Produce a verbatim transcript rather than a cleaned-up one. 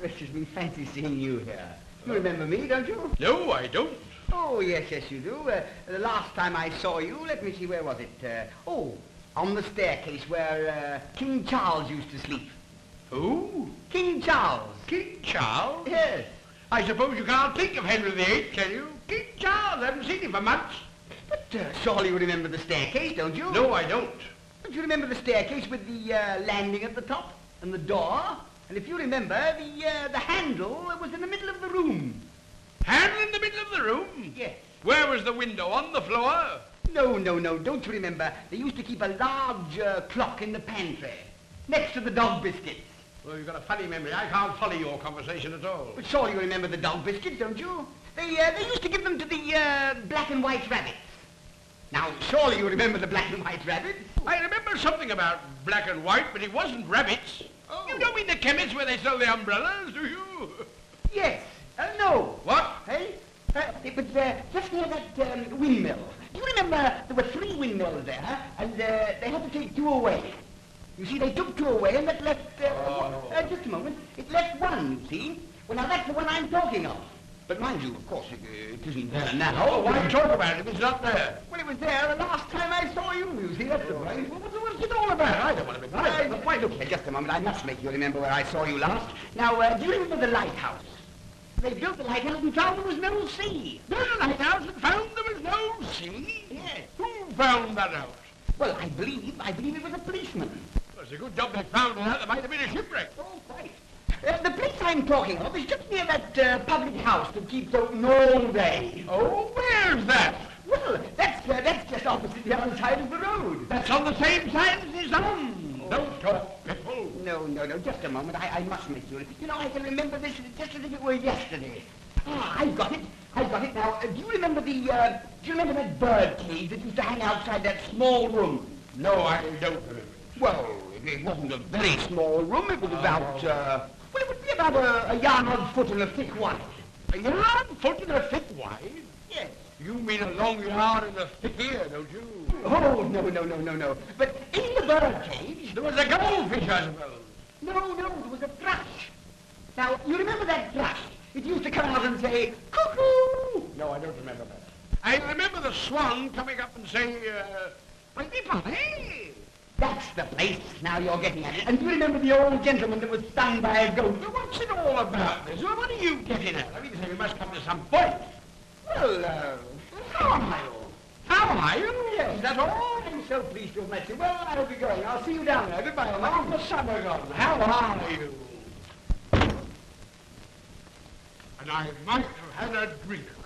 gracious me, fancy seeing you here. You remember me, don't you? No, I don't. Oh, yes, yes, you do. Uh, the last time I saw you, let me see, where was it? Uh, oh, on the staircase where uh, King Charles used to sleep. Who? King Charles. King Charles? Yes. I suppose you can't think of Henry the Eighth, can you? King Charles, I haven't seen him for months. But uh, surely you remember the staircase, don't you? No, I don't. Don't you remember the staircase with the uh, landing at the top and the door? And if you remember, the uh, the handle was in the middle of the room. Handle in the middle of the room? Yes. Where was the window? On the floor? No, no, no. Don't you remember? They used to keep a large uh, clock in the pantry, next to the dog biscuits. Well, you've got a funny memory. I can't follow your conversation at all. But surely you remember the dog biscuits, don't you? They, uh, they used to give them to the uh, black and white rabbits. Now, surely you remember the black and white rabbits? I remember something about black and white, but it wasn't rabbits. Oh. You don't mean the chemist where they sell the umbrellas, do you? Yes. Uh, no. What? Hey? Uh, it was uh, just near that um, windmill. Do you remember there were three windmills there, and uh, they had to take two away? You see, they took two away, and that left... Uh, Oh. uh, just a moment. It left one, you see. Well, now, that's the one I'm talking of. But mind you, of course, it, it isn't there now. Oh, why talk about it if it's not there? Well, it was there the last time I saw you, you see. That's the point. Well, what's, what's it all about? I don't want to be Why, bothered. why, look here, just a moment. I must make you remember where I saw you last. Now, uh, do you remember the lighthouse? They built the lighthouse and found there was no sea. Built a lighthouse and found there was no sea? Yes. Who found that out? Well, I believe, I believe it was a policeman. Well, it's a good job they found it out. There might have been a shipwreck. Oh, quite. Uh, the place I'm talking of is just near that uh, public house that keeps open all day. Oh, where's that? Well, that's, uh, that's just opposite the other side of the road. That's on the same side as his own. Don't talk, people. No, no, no, just a moment. I, I must make you... You know, I can remember this just as if it were yesterday. Ah, I've got it. I've got it. Now, uh, do you remember the, uh, do you remember that bird cage that used to hang outside that small room? No, I don't remember. Well, it, it wasn't a very small room. It was about, uh, well, it would be about a, a yard foot and a thick wide. A yard foot and a thick wide? Yes. You mean a long yard and a thick ear, don't you? Oh, no, no, no, no, no. But in the bird cage... There was a goldfish, I suppose. No, no, there was a thrush. Now, you remember that thrush? It used to come out and say, cuckoo! No, I don't remember that. I remember the swan coming up and saying, uh, Bunny Bunny. That's the place. Now you're getting at it. And do you remember the old gentleman that was stung by a goat? Well, what's it all about, this? Well, what are you getting at? I mean, we must come to some point. Well, uh, how am I all? How are you? Yes, that's all. I'm so pleased to have met you. Well, I'll be going. I'll see you down there. Goodbye, old man. The summer gone. How are you? And I might have had a drink.